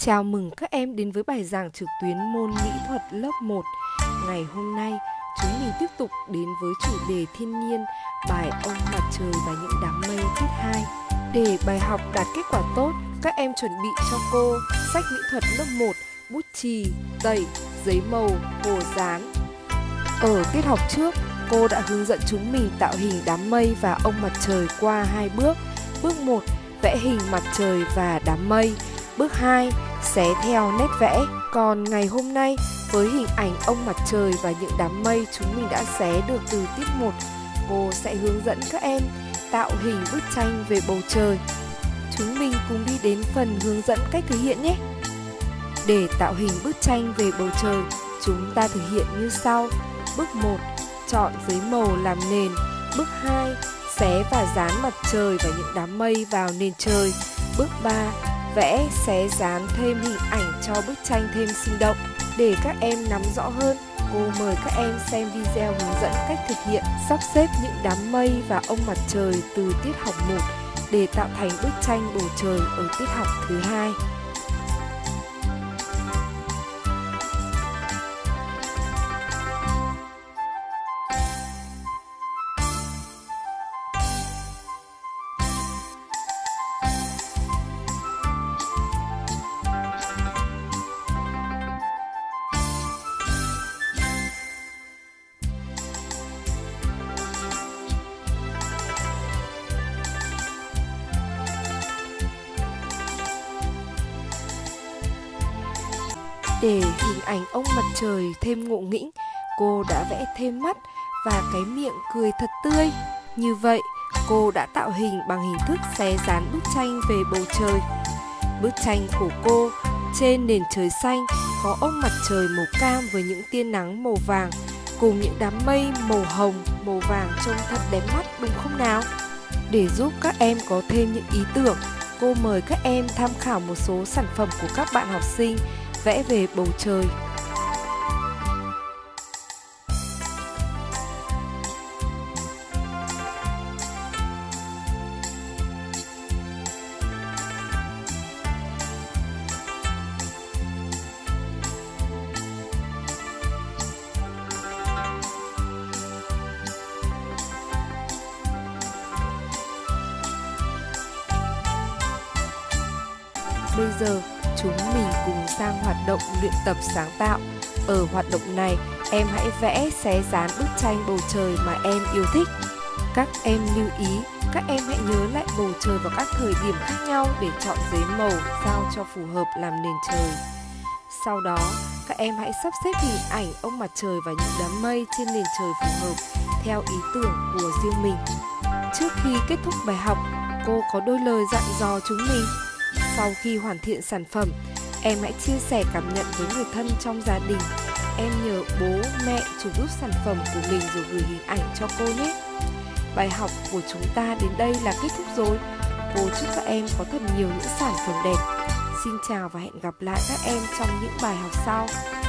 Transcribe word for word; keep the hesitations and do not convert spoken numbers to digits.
Chào mừng các em đến với bài giảng trực tuyến môn mỹ thuật lớp một. Ngày hôm nay, chúng mình tiếp tục đến với chủ đề thiên nhiên, bài Ông Mặt Trời và những đám mây tiết hai. Để bài học đạt kết quả tốt, các em chuẩn bị cho cô sách mỹ thuật lớp một, bút chì, tẩy, giấy màu, hồ dán. Ở tiết học trước, cô đã hướng dẫn chúng mình tạo hình đám mây và ông mặt trời qua hai bước. Bước một, vẽ hình mặt trời và đám mây. Bước hai, xé theo nét vẽ. Còn ngày hôm nay, với hình ảnh ông mặt trời và những đám mây chúng mình đã xé được từ tiết một, cô sẽ hướng dẫn các em tạo hình bức tranh về bầu trời. Chúng mình cùng đi đến phần hướng dẫn cách thực hiện nhé. Để tạo hình bức tranh về bầu trời, chúng ta thực hiện như sau. Bước một, chọn giấy màu làm nền. Bước hai, xé và dán mặt trời và những đám mây vào nền trời. Bước ba, vẽ, xé, dán thêm hình ảnh cho bức tranh thêm sinh động. Để các em nắm rõ hơn, cô mời các em xem video hướng dẫn cách thực hiện sắp xếp những đám mây và ông mặt trời từ tiết học một để tạo thành bức tranh bầu trời ở tiết học thứ hai. Để hình ảnh ông mặt trời thêm ngộ nghĩnh, cô đã vẽ thêm mắt và cái miệng cười thật tươi. Như vậy, cô đã tạo hình bằng hình thức xé dán bức tranh về bầu trời. Bức tranh của cô trên nền trời xanh có ông mặt trời màu cam với những tia nắng màu vàng cùng những đám mây màu hồng, màu vàng trông thật đẹp mắt đúng không nào? Để giúp các em có thêm những ý tưởng, cô mời các em tham khảo một số sản phẩm của các bạn học sinh vẽ về bầu trời. Bây giờ, chúng mình cùng sang hoạt động luyện tập sáng tạo. Ở hoạt động này, em hãy vẽ xé dán bức tranh bầu trời mà em yêu thích. Các em lưu ý, các em hãy nhớ lại bầu trời vào các thời điểm khác nhau để chọn giấy màu sao cho phù hợp làm nền trời. Sau đó, các em hãy sắp xếp hình ảnh ông mặt trời và những đám mây trên nền trời phù hợp theo ý tưởng của riêng mình. Trước khi kết thúc bài học, cô có đôi lời dặn dò chúng mình. Sau khi hoàn thiện sản phẩm, em hãy chia sẻ cảm nhận với người thân trong gia đình. Em nhờ bố, mẹ chụp giúp sản phẩm của mình rồi gửi hình ảnh cho cô nhé. Bài học của chúng ta đến đây là kết thúc rồi. Cô chúc các em có thật nhiều những sản phẩm đẹp. Xin chào và hẹn gặp lại các em trong những bài học sau.